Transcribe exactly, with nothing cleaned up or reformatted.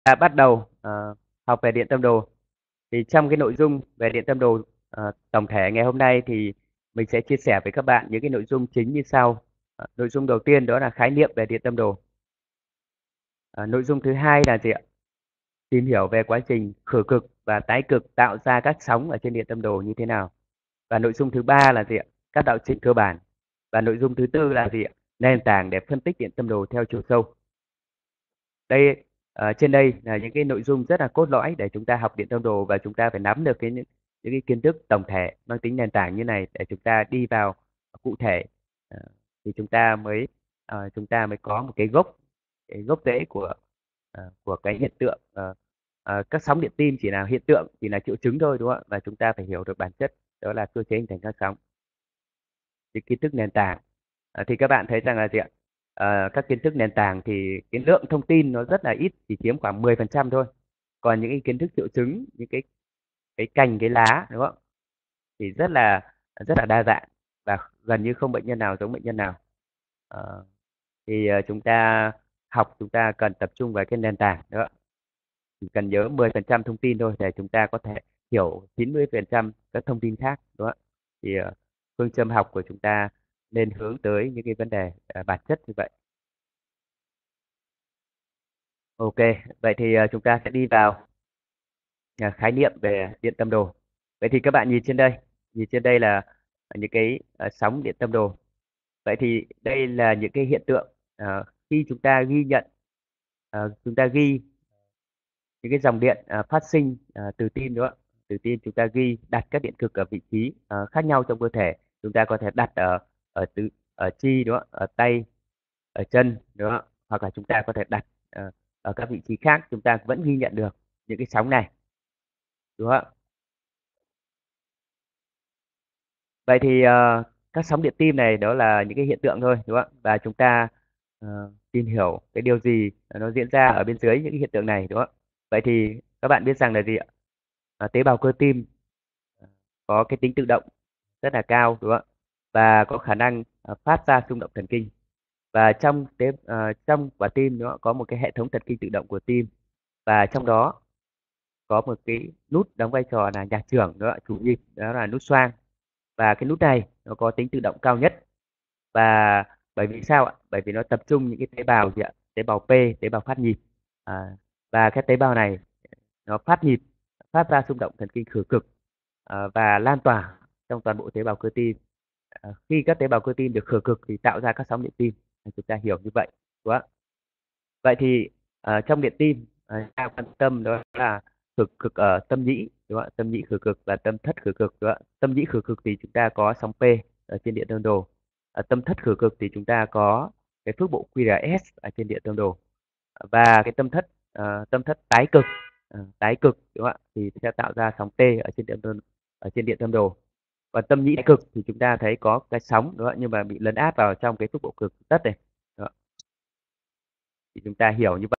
ta bắt đầu ờ, học về điện tâm đồ. Thì trong cái nội dung về điện tâm đồ ờ, tổng thể ngày hôm nay thì mình sẽ chia sẻ với các bạn những cái nội dung chính như sau. Ờ, nội dung đầu tiên đó là khái niệm về điện tâm đồ. Ờ, nội dung thứ hai là gì ạ? Tìm hiểu về quá trình khử cực và tái cực tạo ra các sóng ở trên điện tâm đồ như thế nào. Và nội dung thứ ba là gì ạ? Các đạo trình cơ bản. Và nội dung thứ tư là gì ạ? Nền tảng để phân tích điện tâm đồ theo chiều sâu. Đây ờ, trên đây là những cái nội dung rất là cốt lõi để chúng ta học điện tâm đồ, và chúng ta phải nắm được cái những, những cái kiến thức tổng thể mang tính nền tảng như này để chúng ta đi vào cụ thể. Ờ, thì chúng ta mới ờ, chúng ta mới có một cái gốc cái gốc rễ của ờ, của cái hiện tượng. Ờ, ờ, các sóng điện tim chỉ là hiện tượng, chỉ là triệu chứng thôi, đúng không ạ? Và chúng ta phải hiểu được bản chất, đó là cơ chế hình thành các sóng, cái kiến thức nền tảng. Ờ, thì các bạn thấy rằng là gì ạ? Ờ, các kiến thức nền tảng thì cái lượng thông tin nó rất là ít, chỉ chiếm khoảng mười phần trăm thôi. Còn những cái kiến thức triệu chứng, những cái cái cành cái lá, đúng không, thì rất là rất là đa dạng, và gần như không bệnh nhân nào giống bệnh nhân nào. Ờ, thì ờ, chúng ta học, chúng ta cần tập trung vào cái nền tảng đó, chỉ cần nhớ mười phần trăm thông tin thôi để chúng ta có thể hiểu chín mươi phần trăm các thông tin khác, đúng không ạ? Thì ờ, phương châm học của chúng ta nên hướng tới những cái vấn đề ờ, bản chất như vậy. Ok, vậy thì ờ, chúng ta sẽ đi vào ờ, khái niệm về điện tâm đồ. Vậy thì các bạn nhìn trên đây, nhìn trên đây là những cái ờ, sóng điện tâm đồ. Vậy thì đây là những cái hiện tượng ờ, khi chúng ta ghi nhận, ờ, chúng ta ghi những cái dòng điện ờ, phát sinh ờ, từ tim, đúng không ạ? Từ tim chúng ta ghi đặt các điện cực ở vị trí ờ, khác nhau trong cơ thể. Chúng ta có thể đặt ở ở tứ ở chi, đúng không ạ? Ở tay, ở chân, đúng không ạ? Hoặc là chúng ta có thể đặt ờ, ở các vị trí khác, chúng ta vẫn ghi nhận được những cái sóng này, đúng không ạ? Vậy thì ờ, các sóng điện tim này đó là những cái hiện tượng thôi, đúng không ạ? Và chúng ta ờ, tìm hiểu cái điều gì nó diễn ra ở bên dưới những cái hiện tượng này, đúng không ạ? Vậy thì các bạn biết rằng là gì ạ? À, tế bào cơ tim có cái tính tự động rất là cao, đúng không ạ? Và có khả năng ờ, phát ra xung động thần kinh. Và trong tế ờ, trong quả tim nó có một cái hệ thống thần kinh tự động của tim, và trong đó có một cái nút đóng vai trò là nhạc trưởng, đó là chủ nhịp, đó là nút xoang. Và cái nút này nó có tính tự động cao nhất. Và bởi vì sao ạ? Bởi vì nó tập trung những cái tế bào gì ạ? Tế bào P, tế bào phát nhịp. À, và các tế bào này nó phát nhịp, phát ra xung động thần kinh khử cực à, và lan tỏa trong toàn bộ tế bào cơ tim. À, khi các tế bào cơ tim được khử cực thì tạo ra các sóng điện tim. Chúng ta hiểu như vậy, đúng không ạ? Vậy thì ờ, trong điện tim uh, ta quan tâm đó là khử cực ở tâm nhĩ, đúng không ạ? Tâm nhĩ khử cực và tâm thất khử cực, đúng không ạ? Tâm nhĩ khử cực thì chúng ta có sóng P ở trên điện tâm đồ. Ở tâm thất khử cực thì chúng ta có cái phước bộ quy rờ ét ở trên điện tâm đồ. Và cái tâm thất ờ, tâm thất tái cực, ờ, tái cực, đúng không ạ, thì sẽ tạo ra sóng T ở trên điện tâm ở trên điện tâm đồ. Còn tâm nhĩ cực thì chúng ta thấy có cái sóng, đúng không ạ, nhưng mà bị lấn át vào trong cái phước bộ cực tất này. Đó. Thì chúng ta hiểu như vậy.